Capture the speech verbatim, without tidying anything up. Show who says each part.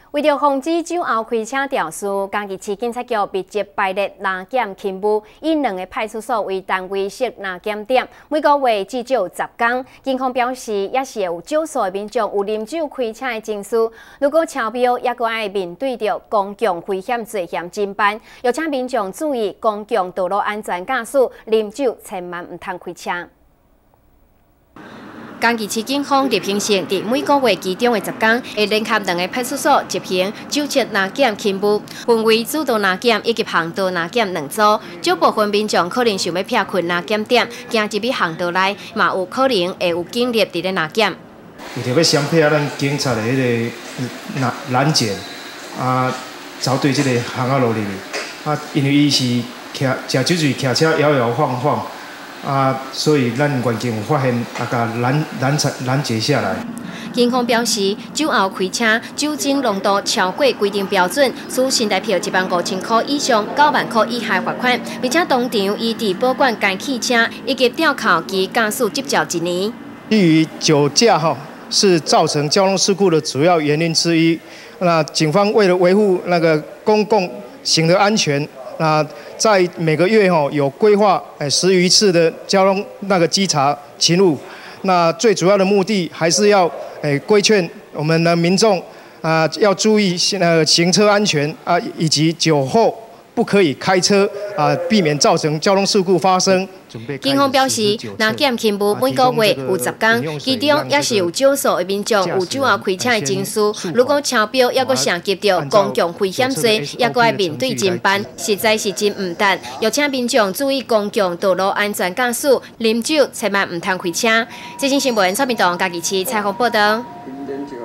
Speaker 1: 为着防止酒后开车肇事，嘉义市警察局密集排列拿检勤务，以两个派出所为单位设拿检点，每个月至少有十天。警方表示，也是有少数的民众有啉酒开车的情绪，如果超标，也阁爱面对着公共危险罪嫌侦办。邀请民众注意公共道路安全驾驶，啉酒千万唔通开车。 嘉义市警方立行性伫每个月其中的十天，会联合两个派出所执行酒测拿检勤务，分为主道拿检以及巷道拿检两组。少部分民众可能想要避困拿检点，行入去巷道内，嘛有可能会有警力伫咧拿检。
Speaker 2: 有特别相配合咱警察的迄个拦拦截，啊，走对即个巷仔路里面，啊，因为伊是骑食酒醉骑车摇摇晃晃。 啊，所以咱员警有发现，啊，甲拦拦截拦截下来。
Speaker 1: 警方表示，酒后开车酒精浓度超过规定标准，处新台票一万五千块以上九万块以下罚款，并且当场依地保管该汽车以及吊扣其驾驶执照一年。
Speaker 2: 基于酒驾哈是造成交通事故的主要原因之一，那警方为了维护那个公共行的安全。 那在每个月哈有规划诶十余次的交通那个稽查勤务，那最主要的目的还是要诶规劝我们的民众啊要注意呃行车安全啊，以及酒后不可以开车啊，避免造成交通事故发生。
Speaker 1: 警方表示，拿检勤务每个月有十天，其中也是有少数的民众有酒后开车的情绪，如果超标，也阁涉及到公共危险罪，也阁要面对侦办，实在是真唔值。邀请民众注意公共道路安全驾驶，啉酒千万唔通开车。最新新闻，蔡明东嘉义市采访报道。